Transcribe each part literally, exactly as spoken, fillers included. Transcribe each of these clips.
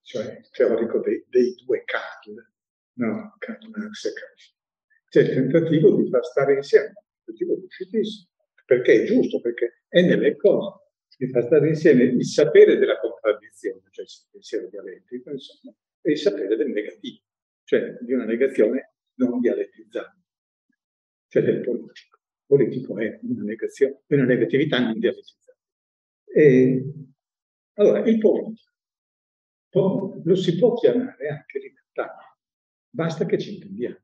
cioè il teorico dei, dei due Karl, no? Karl Marx e Karl. C'è il tentativo di far stare insieme, un tentativo difficilissimo, perché è giusto, perché è nelle cose, di far stare insieme il sapere della contraddizione, cioè il pensiero dialettico, insomma, e il sapere del negativo, cioè di una negazione non dialettizzata, cioè del politico. Il politico è una negazione, è una negatività non dialettizzata. E, allora, il politico lo si può chiamare anche libertà, basta che ci intendiamo.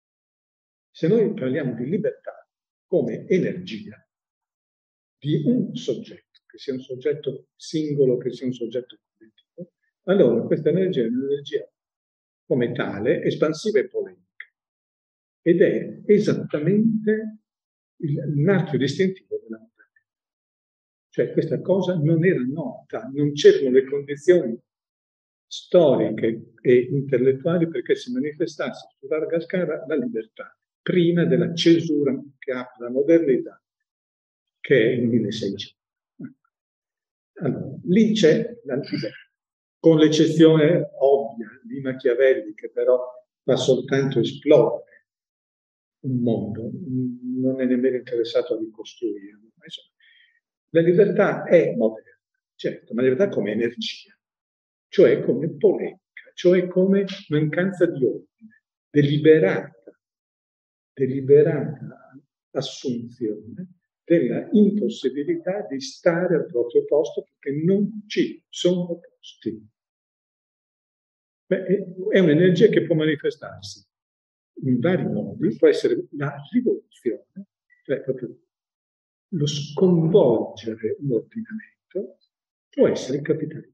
Se noi parliamo di libertà come energia di un soggetto, che sia un soggetto singolo, che sia un soggetto collettivo, allora questa energia è un'energia come tale espansiva e polemica. Ed è esattamente il, il marchio distintivo della modernità. Cioè questa cosa non era nota, non c'erano le condizioni storiche e intellettuali perché si manifestasse su larga scala la libertà, prima della cesura che apre la modernità, che è il milleseicento. Allora, lì c'è la libertà, con l'eccezione ovvia di Machiavelli, che però fa soltanto esplodere un mondo, non è nemmeno interessato a ricostruirlo. Insomma, la libertà è moderna, certo, ma la libertà come energia, cioè come polemica, cioè come mancanza di ordine, deliberata, deliberata assunzione della impossibilità di stare al proprio posto perché non ci sono posti. Beh, è un'energia che può manifestarsi in vari modi, può essere la rivoluzione, cioè proprio lo sconvolgere un ordinamento, può essere il capitalismo.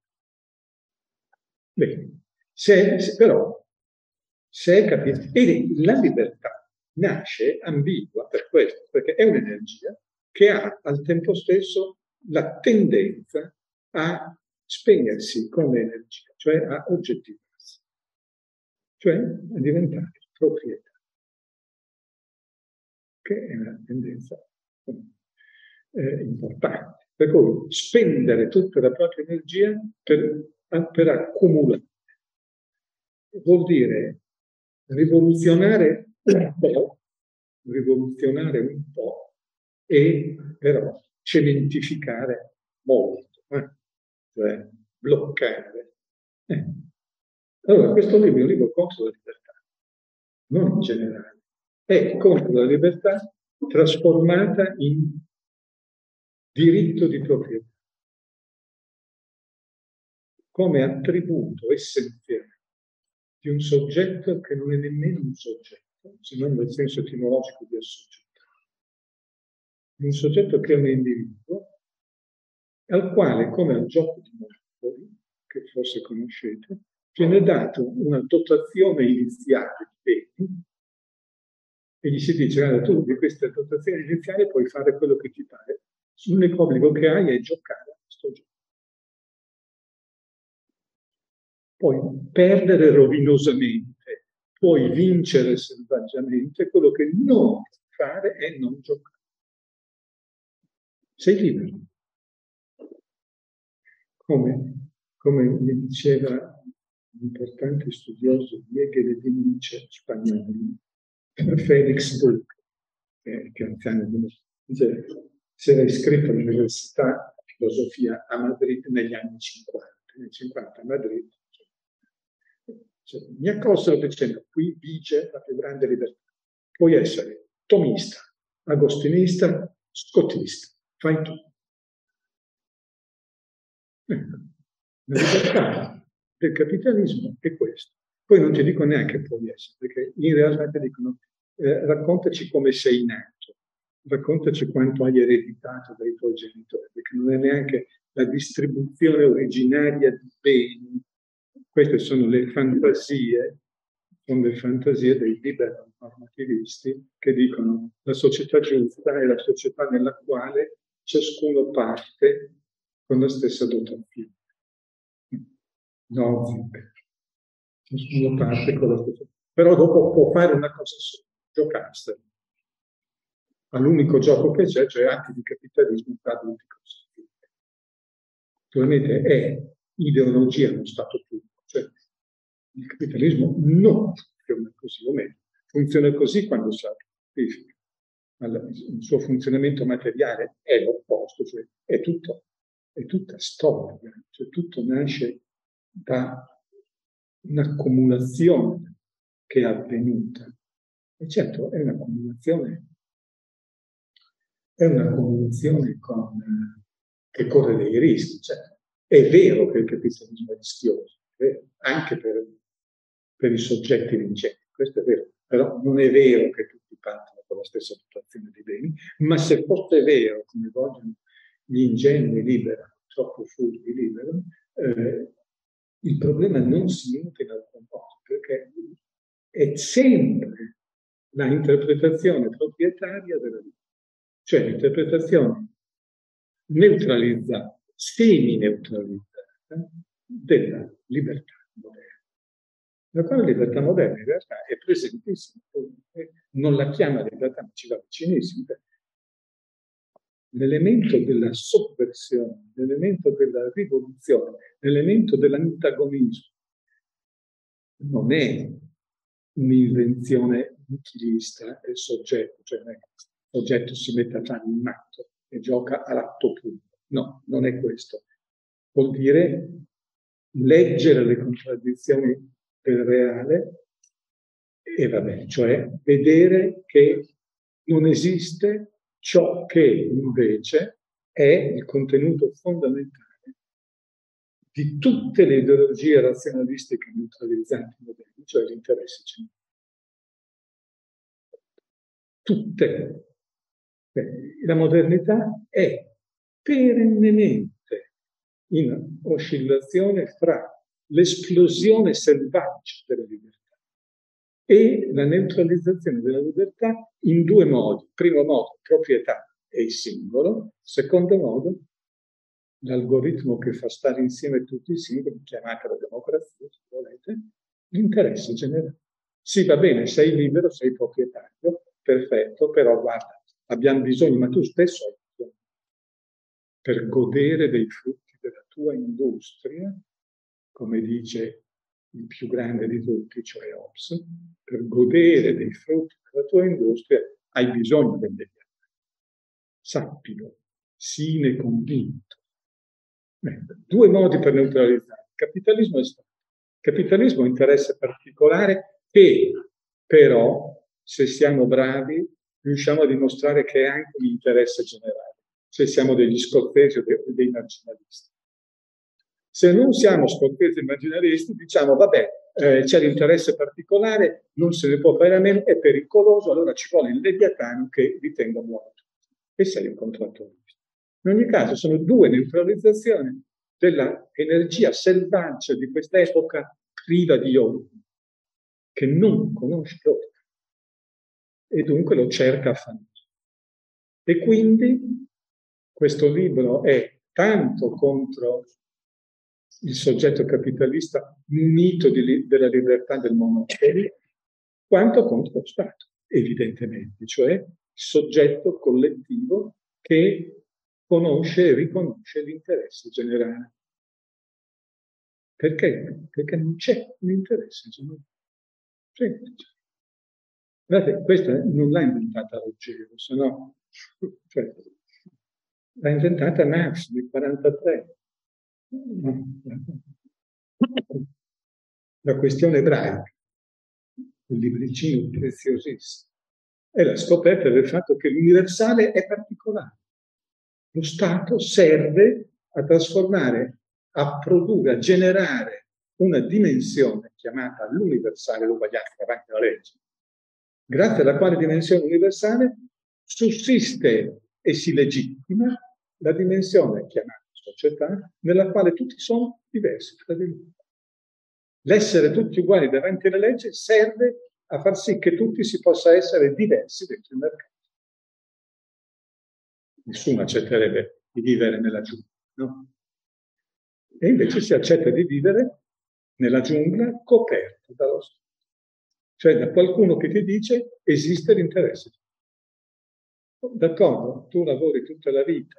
Bene, se, se però, se è capitalismo, e la libertà nasce ambigua per questo, perché è un'energia che ha al tempo stesso la tendenza a spegnersi come energia, cioè a oggettivarsi, cioè a diventare proprietà, che è una tendenza eh, importante. Per cui spendere tutta la propria energia per, per accumulare vuol dire rivoluzionare un po', rivoluzionare un po' e però cementificare molto, eh? Cioè bloccare. Eh. Allora, questo libro è un libro contro la libertà, non in generale, è contro la libertà trasformata in diritto di proprietà, come attributo essenziale di un soggetto che non è nemmeno un soggetto, se non nel senso etimologico di assoggetto. Un soggetto che è un individuo, al quale, come al gioco di Monopoli, che forse conoscete, viene dato una dotazione iniziale di beni e gli si dice, guarda, tu di questa dotazione iniziale puoi fare quello che ti pare. L'unico obbligo che hai è giocare a questo gioco. Puoi perdere rovinosamente, puoi vincere selvaggiamente, quello che non puoi fare è non giocare. Sei libero. Come, come mi diceva un importante studioso di Hegel e di Nietzsche spagnolo, Félix Buch, che è anziano di Nietzsche, si era iscritto all'università di filosofia a Madrid negli anni cinquanta. Nel cinquanta a Madrid cioè, mi accolsero dicendo qui vige la più grande libertà. Puoi essere tomista, agostinista, scottista, fai tu. La libertà del capitalismo è questo. Poi non ti dico neanche puoi essere, perché in realtà ti dicono eh, raccontaci come sei nato, raccontaci quanto hai ereditato dai tuoi genitori, perché non è neanche la distribuzione originaria di beni. Queste sono le fantasie, sono le fantasie dei libero-normativisti che dicono la società giusta è la società nella quale ciascuno parte con la stessa dotazione. No, ciascuno parte con la stessa. Però dopo può fare una cosa sola, giocarsela. All'unico gioco che c'è, cioè atti di capitalismo tra adulti consapevoli. Naturalmente è ideologia, non stato puro, cioè Il capitalismo non funziona così, o meglio, funziona così quando si artifica. Il suo funzionamento materiale è l'opposto, cioè è, tutto, è tutta storia, cioè tutto nasce da un'accumulazione che è avvenuta. E certo è un'accumulazione, è un'accumulazione con, che corre dei rischi. Cioè, è vero che il capitalismo è rischioso, è vero, anche per, per i soggetti vincenti, questo è vero, però non è vero che tutti partono con la stessa situazione di beni, ma se fosse vero, come vogliono gli ingenui liberano, troppo furbi liberano, eh, il problema non si nutre in alcun modo, perché è sempre la interpretazione proprietaria della vita, cioè l'interpretazione neutralizzata, semi-neutralizzata della libertà moderna. La quale libertà moderna in realtà è presentissima, non la chiama libertà, ma ci va vicinissimo. L'elemento della sovversione, l'elemento della rivoluzione, l'elemento dell'antagonismo non è un'invenzione nichilista del soggetto, cioè non è che il soggetto si mette a fare il matto e gioca all'atto puro. No, non è questo. Vuol dire leggere le contraddizioni del reale e vabbè, cioè vedere che non esiste ciò che invece è il contenuto fondamentale di tutte le ideologie razionalistiche neutralizzanti moderni, cioè l'interesse generale. Tutte. La modernità è perennemente in oscillazione fra l'esplosione selvaggia della libertà e la neutralizzazione della libertà in due modi. Primo modo, proprietà e il singolo. Secondo modo, l'algoritmo che fa stare insieme tutti i singoli, chiamatela democrazia, se volete, l'interesse generale. Sì, va bene, sei libero, sei proprietario, perfetto, però guarda, abbiamo bisogno, ma tu stesso hai bisogno, per godere dei frutti della tua industria, come dice il più grande di tutti, cioè Hobbes, per godere dei frutti della tua industria hai bisogno del mediano. Sappilo, sine convinto. Eh, due modi per neutralizzare. Capitalismo e Stato. Capitalismo è interesse particolare che però, se siamo bravi, riusciamo a dimostrare che è anche un interesse generale, se siamo degli scortesi o dei, dei marginalisti. Se non siamo scortesi e marginalisti, diciamo, vabbè, eh, c'è l'interesse particolare, non se ne può fare a meno, è pericoloso, allora ci vuole il leviatano che li tenga muoio. E sei un contrattorista. In ogni caso sono due neutralizzazioni dell'energia selvaggia di quest'epoca priva di ordine, che non conosce l'ordine e dunque lo cerca affannoso. E quindi questo libro è tanto contro il soggetto capitalista munito di, della libertà del monopolo, quanto contro lo Stato, evidentemente, cioè il soggetto collettivo che conosce e riconosce l'interesse generale. Perché? Perché non c'è un interesse generale. Semplice. Guardate, questa non l'ha inventata Ruggero, se no, cioè, l'ha inventata Marx nel millenovecentoquarantatré. La questione ebraica, un libricino preziosissimo, è la scoperta del fatto che l'universale è particolare. Lo Stato serve a trasformare, a produrre, a generare una dimensione chiamata l'universale, l'uguaglianza davanti alla legge, grazie alla quale dimensione universale sussiste e si legittima la dimensione chiamata società, nella quale tutti sono diversi tra di loro. L'essere tutti uguali davanti alla legge serve a far sì che tutti si possa essere diversi dentro il mercato. Nessuno accetterebbe di vivere nella giungla, no? E invece si accetta di vivere nella giungla coperta dallo Stato. Cioè da qualcuno che ti dice esiste l'interesse. D'accordo, tu lavori tutta la vita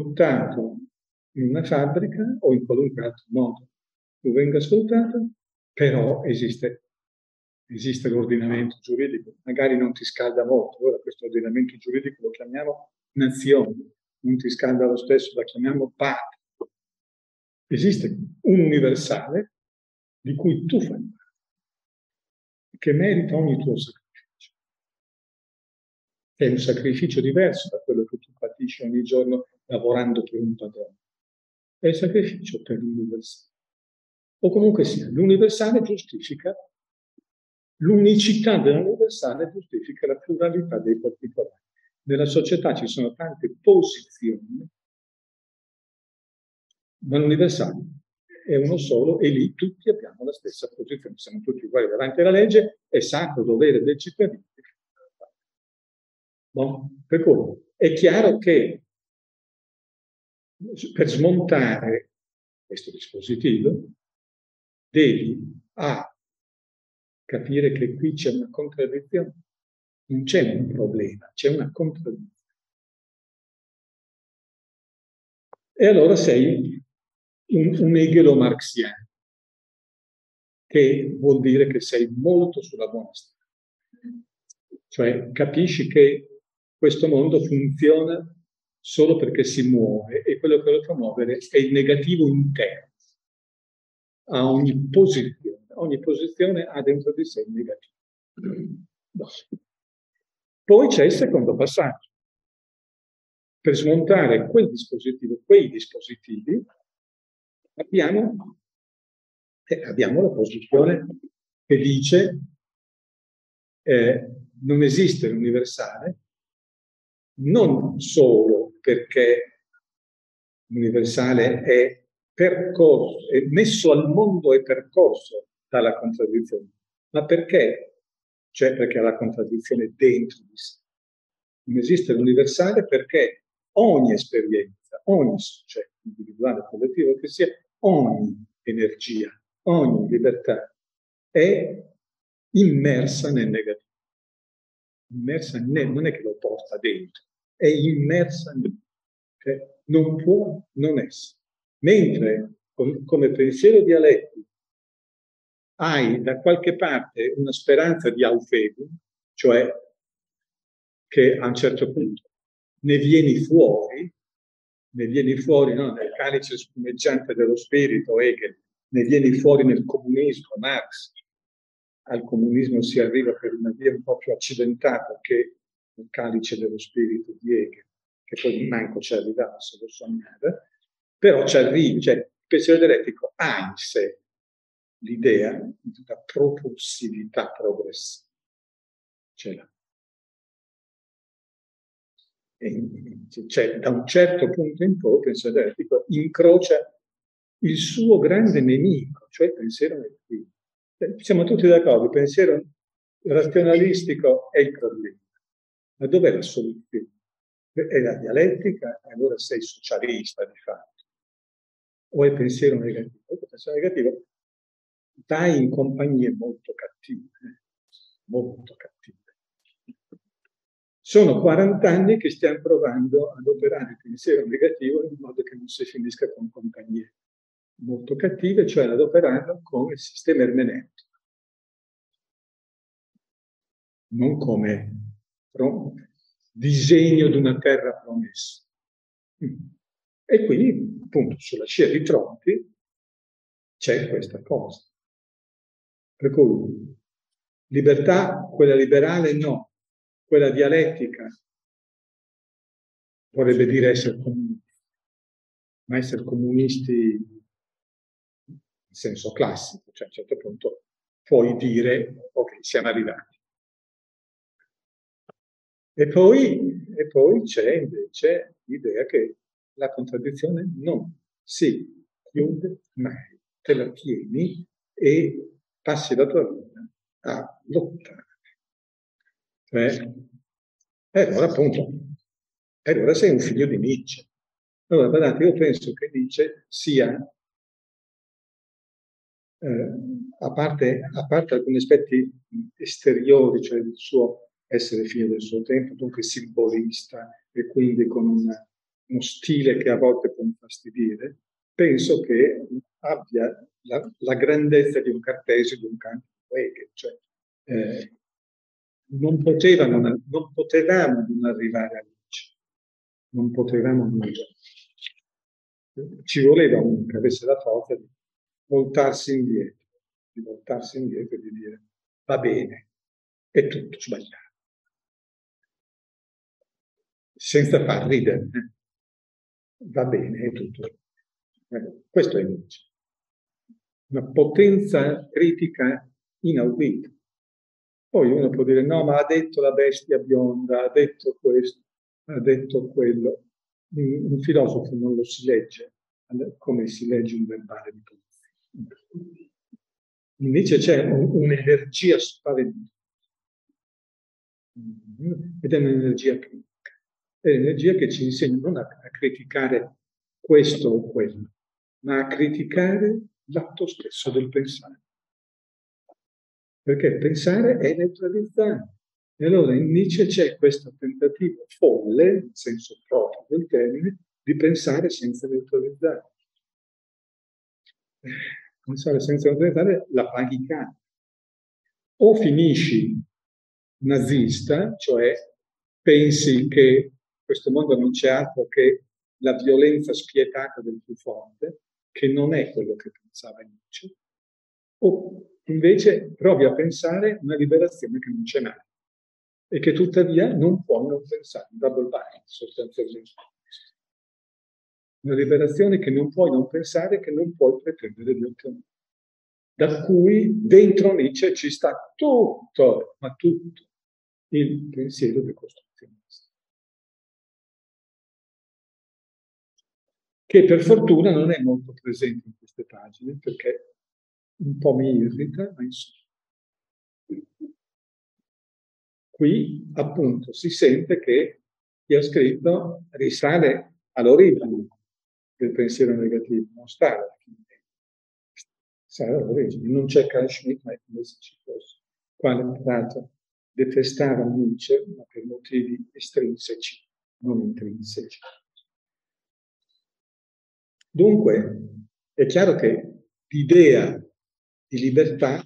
sfruttato in una fabbrica o in qualunque altro modo tu venga sfruttato, però esiste, esiste l'ordinamento giuridico, magari non ti scalda molto, ora questo ordinamento giuridico lo chiamiamo nazione, non ti scalda lo stesso, la chiamiamo patria. Esiste un universale di cui tu fai parte, che merita ogni tuo sacrificio. È un sacrificio diverso da quello che tu patisci ogni giorno lavorando per un padrone. È il sacrificio per l'universale. O comunque sia, l'universale giustifica, l'unicità dell'universale giustifica la pluralità dei particolari. Nella società ci sono tante posizioni, ma l'universale è uno solo e lì tutti abbiamo la stessa posizione, siamo tutti uguali davanti alla legge, è sacro dovere del cittadino. Bon, per cui è chiaro che per smontare questo dispositivo devi A, capire che qui c'è una contraddizione, non c'è un problema, c'è una contraddizione. E allora sei un, un egelo-marxiano, che vuol dire che sei molto sulla buona strada. Cioè capisci che questo mondo funziona solo perché si muove e quello che lo fa muovere è il negativo interno a ogni posizione. Ogni posizione ha dentro di sé il negativo. Poi c'è il secondo passaggio. Per smontare quel dispositivo, quei dispositivi, abbiamo, eh, abbiamo la posizione che dice eh, non esiste l'universale, non solo perché l'universale è percorso, è messo al mondo e percorso dalla contraddizione, ma perché? Cioè perché ha la contraddizione dentro di sé. Non esiste l'universale perché ogni esperienza, ogni soggetto individuale, collettivo che sia, ogni energia, ogni libertà è immersa nel negativo. Immersa nel, non è che lo porta dentro, è immersa nel, cioè non può non essere. Mentre com, come pensiero dialettico hai da qualche parte una speranza di aufebum, cioè che a un certo punto ne vieni fuori, ne vieni fuori no, nel calice spumeggiante dello spirito, Hegel, ne vieni fuori nel comunismo, Marx. Al comunismo si arriva per una via un po' più accidentata che il calice dello spirito di Hegel, che poi manco ci arrivava se lo sognava, però ci arriva, cioè il pensiero dialettico ha in sé l'idea di una propulsività progressiva. Ce l'ha. Cioè, da un certo punto in poi il pensiero dialettico incrocia il suo grande nemico, cioè il pensiero negativo. Siamo tutti d'accordo, il pensiero razionalistico è il problema. Ma dov'è la soluzione? È la dialettica, e allora sei socialista di fatto. O è il pensiero negativo? Il pensiero negativo dai in compagnie molto cattive, molto cattive. Sono quaranta anni che stiamo provando ad operare il pensiero negativo in modo che non si finisca con compagnie molto cattive, cioè ad operarlo come sistema ermeneutico, non come disegno di una terra promessa. E quindi, appunto, sulla scia di Tronti c'è questa cosa. Per cui libertà, quella liberale no, quella dialettica vorrebbe dire essere comunisti, ma essere comunisti in senso classico, cioè a un certo punto puoi dire ok, siamo arrivati. E poi, e poi c'è invece l'idea che la contraddizione non si chiude mai, te la tieni e passi la tua vita a lottare. Cioè, e allora appunto, e allora sei un figlio di Nietzsche. Allora, guardate, io penso che Nietzsche sia, eh, a, parte, a parte alcuni aspetti esteriori, cioè il suo essere figlio del suo tempo, dunque simbolista, e quindi con una, uno stile che a volte può infastidire, penso che abbia la, la grandezza di un Cartesio, di un Kant, cioè eh, non potevano, non potevamo non arrivare a Nietzsche, non potevamo non arrivare. Ci voleva uno che avesse la forza di voltarsi indietro, di voltarsi indietro e di dire va bene, è tutto sbagliato. Senza far ridere, eh? Va bene, è tutto. Eh, questo è Nietzsche. Una potenza critica inaudita. Poi uno può dire no, ma ha detto la bestia bionda, ha detto questo, ha detto quello. Un, un filosofo non lo si legge come si legge un verbale di polizia. Invece c'è un, un'energia spaventosa. Ed è un'energia critica. È l'energia che ci insegna non a, a criticare questo o quello, ma a criticare l'atto stesso del pensare. Perché pensare è neutralizzare. E allora in Nietzsche c'è questo tentativo folle, nel senso proprio del termine, di pensare senza neutralizzare. Pensare senza neutralizzare la paghi cara. O finisci nazista, cioè pensi che questo mondo non c'è altro che la violenza spietata del più forte, che non è quello che pensava Nietzsche, o invece provi a pensare una liberazione che non c'è mai e che tuttavia non puoi non pensare, un double bind sostanzialmente. Una liberazione che non puoi non pensare, che non puoi pretendere di ottenere. Da cui dentro Nietzsche ci sta tutto, ma tutto, il pensiero decostruzionista. Che per fortuna non è molto presente in queste pagine, perché un po' mi irrita, ma insomma. Qui appunto si sente che chi ha scritto risale all'origine del pensiero negativo, non sta alla fine. Sale all'origine. Non c'è Carl Schmitt, ma è come se ci fosse. Quale tra l'altro detestava Nietzsche, ma per motivi estrinseci, non intrinseci. Dunque, è chiaro che l'idea di libertà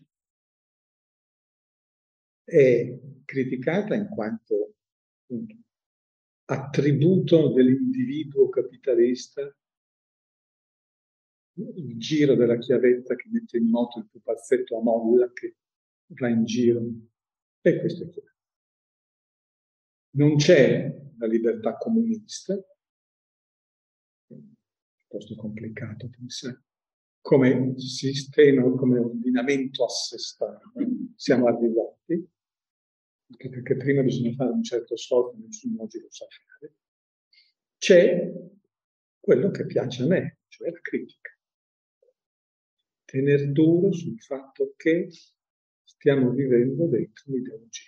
è criticata in quanto appunto, attributo dell'individuo capitalista, il giro della chiavetta che mette in moto il pupazzetto a molla che va in giro. E questo è chiaro. Non c'è la libertà comunista, piuttosto complicato pensare, come sistema, come ordinamento assestato. Siamo arrivati, anche perché prima bisogna fare un certo sforzo, nessuno oggi lo sa fare. C'è quello che piace a me, cioè la critica. Tener duro sul fatto che stiamo vivendo dentro un'ideologia.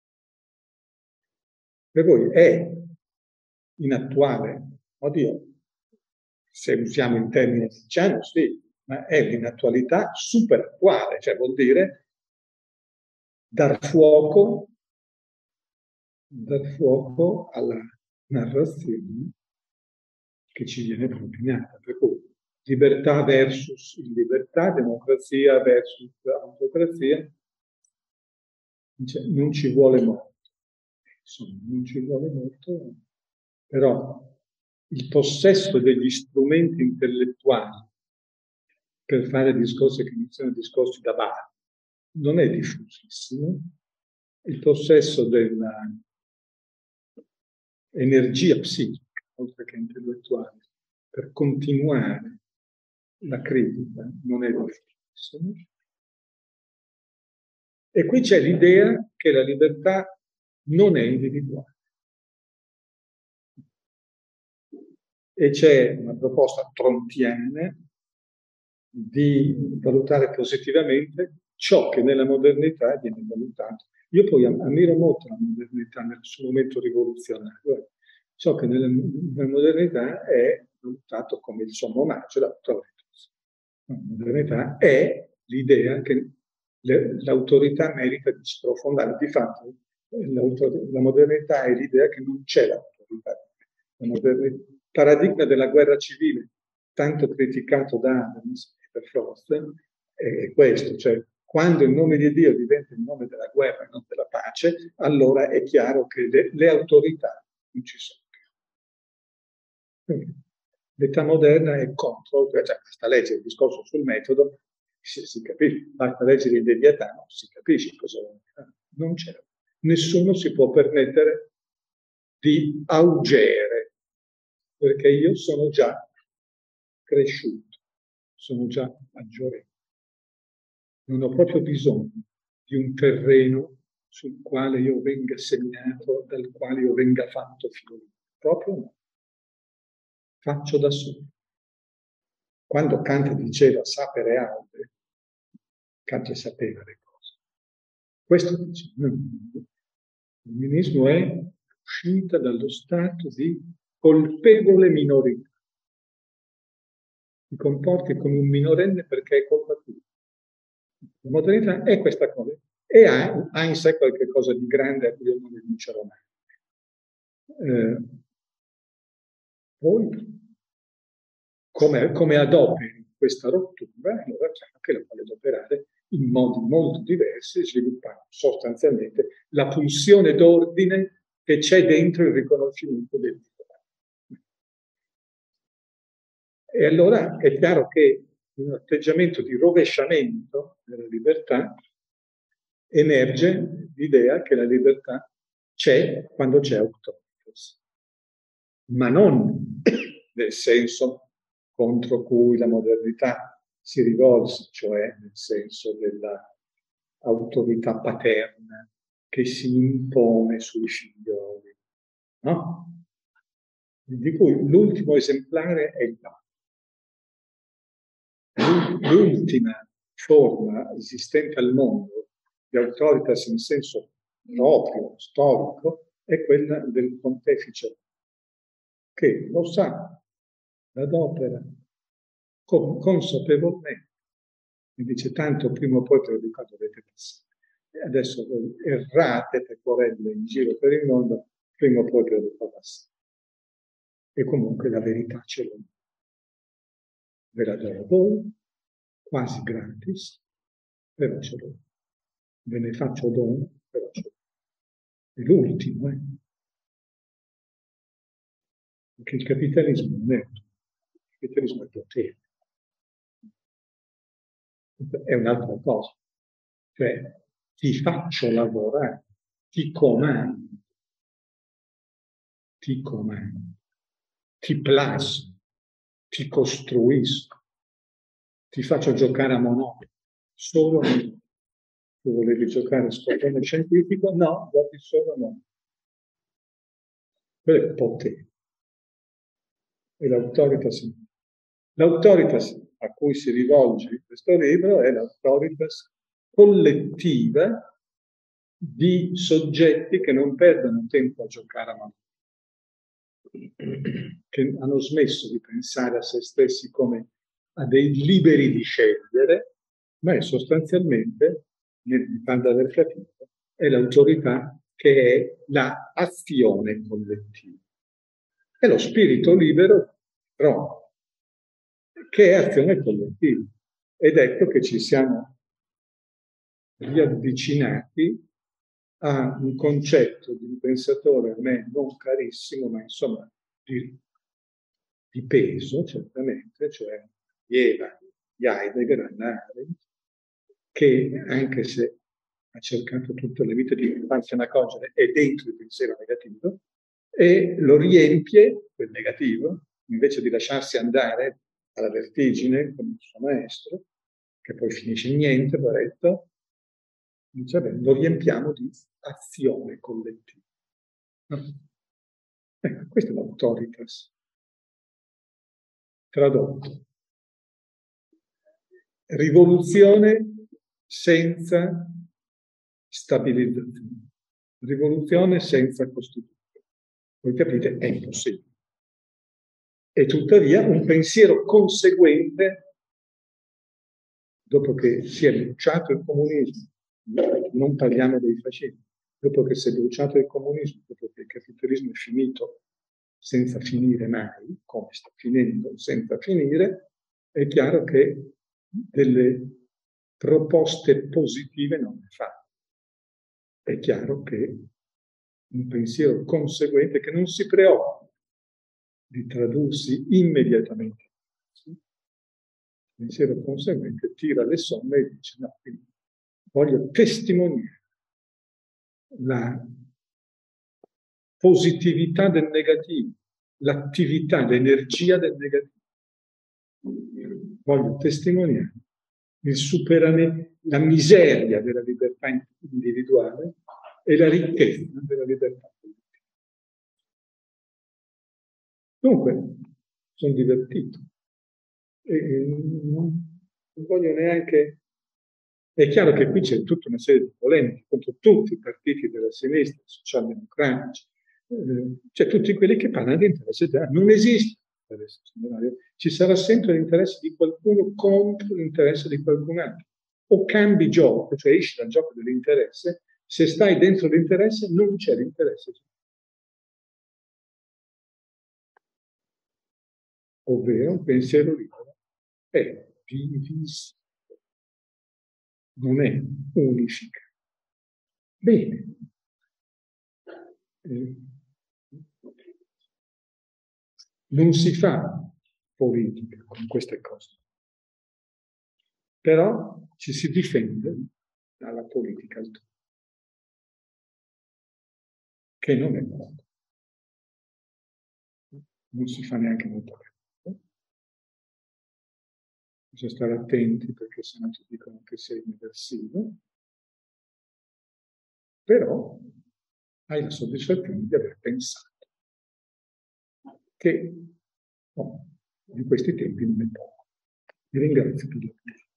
Per voi è inattuale? Oddio, se usiamo in termini diciamo sì, ma è l'inattualità super attuale, cioè vuol dire dar fuoco, dar fuoco alla narrazione che ci viene propinata. Per cui libertà versus libertà, democrazia versus autocrazia, cioè, non ci vuole molto. Insomma, non ci vuole molto, però il possesso degli strumenti intellettuali per fare discorsi che iniziano discorsi da bar non è diffusissimo. Il possesso dell'energia psichica, oltre che intellettuale, per continuare la critica non è diffusissimo. E qui c'è l'idea che la libertà non è individuale. E c'è una proposta trontiana di valutare positivamente ciò che nella modernità viene valutato. Io poi ammiro molto la modernità nel suo momento rivoluzionario. Ciò che nella, nella modernità è valutato come il sommo omaggio, l'autoritas. La modernità è l'idea che l'autorità merita di sprofondare. Di fatto, la modernità è l'idea che non c'è l'autorità. La modernità, il paradigma della guerra civile, tanto criticato da Adams, per Frost, è questo, cioè quando il nome di Dio diventa il nome della guerra e non della pace, allora è chiaro che le, le autorità non ci sono più. L'età moderna è contro, cioè basta leggere il discorso sul metodo, si, si capisce, basta leggere il Leviatano, si capisce cosa vuol dire. Non c'è. Nessuno si può permettere di augere, perché io sono già cresciuto, sono già maggiore. Non ho proprio bisogno di un terreno sul quale io venga seminato, dal quale io venga fatto fiorire. Proprio no. Faccio da solo. Quando Kant diceva sapere aude, Kant sapeva le cose. Questo dice, no, il femminismo è uscita dallo stato di colpevole minorità. Ti comporti come un minorenne perché è colpa tua. La modernità è questa cosa e ha, ha in sé qualche cosa di grande a cui io non rinuncerò mai. Eh, poi, come, come adoperi questa rottura, allora è chiaro che la vuole adoperare in modi molto diversi, sviluppando sostanzialmente la pulsione d'ordine che c'è dentro il riconoscimento del Dio. E allora è chiaro che in un atteggiamento di rovesciamento della libertà emerge l'idea che la libertà c'è quando c'è autoritas, ma non nel senso contro cui la modernità si rivolse, cioè nel senso dell'autorità paterna che si impone sui figlioli, no? Di cui l'ultimo esemplare è il Papa. L'ultima forma esistente al mondo di autoritas in senso proprio, storico, è quella del pontefice, che lo sa, l'adopera consapevolmente, mi dice tanto prima o poi per il quale dovete passare. E adesso voi errate pecorelle in giro per il mondo, prima o poi per il passare. E comunque la verità ce l'ho. Ve la do a voi, quasi gratis, però ce l'ho. Ve ne faccio dono, però ce l'ho. È l'ultimo, eh? Perché il capitalismo non è il capitalismo è potere. È un'altra cosa. Cioè, ti faccio lavorare, ti comando, ti comando, ti plasmo, ti costruisco, ti faccio giocare a Monopoli. Solo Monopoli. Tu volevi giocare a squadrone scientifico? No, giochi solo a Monopoli. Quello è il potere. E l'autoritas, l'autoritas a cui si rivolge questo libro è l'autoritas collettiva di soggetti che non perdono tempo a giocare a Monopoli, che hanno smesso di pensare a se stessi come a dei liberi di scegliere, ma è sostanzialmente, mi pare di aver capito, è l'autorità che è la azione collettiva. È lo spirito libero, però, che è azione collettiva. Ed ecco che ci siamo riavvicinati a un concetto di un pensatore a me non carissimo, ma insomma di, di peso, certamente, cioè Eva, di Heidegger, Hannah Arendt, che anche se ha cercato tutte le vite di farsi accorgere è dentro il pensiero negativo, e lo riempie, quel negativo, invece di lasciarsi andare alla vertigine come il suo maestro, che poi finisce in niente, poveretto, dice, beh, lo riempiamo di azione collettiva. No? Ecco, questo è l'autoritas. Tradotto. Rivoluzione senza stabilizzazione. Rivoluzione senza Costituzione. Voi capite, è impossibile. E tuttavia un pensiero conseguente, dopo che si è bruciato il comunismo, non parliamo dei fascisti, dopo che si è bruciato il comunismo, dopo che il capitalismo è finito senza finire mai, come sta finendo senza finire, è chiaro che delle proposte positive non ne fa. È chiaro che un pensiero conseguente che non si preoccupa di tradursi immediatamente. Il pensiero conseguente tira le somme e dice no, voglio testimoniare la positività del negativo, l'attività, l'energia del negativo. Voglio testimoniare il superamento, la miseria della libertà individuale e la ricchezza della libertà politica. Dunque, sono divertito. E non voglio neanche... È chiaro che qui c'è tutta una serie di polemiche contro tutti i partiti della sinistra, socialdemocratici, eh, cioè tutti quelli che parlano di interesse generale. Non esiste interesse generale. Ci sarà sempre l'interesse di qualcuno contro l'interesse di qualcun altro. O cambi gioco, cioè esci dal gioco dell'interesse, se stai dentro l'interesse non c'è l'interesse generale. Ovvero un pensiero libero è divisibile. Non è unifica. Bene. Eh, non si fa politica con queste cose. Però ci si difende dalla politica altrui, che non è buono. Non si fa neanche molto bene. Bisogna stare attenti perché sennò ti dicono che sei immersivo. Però hai la soddisfazione di aver pensato che oh, in questi tempi non è poco. Vi ringrazio per l'attenzione.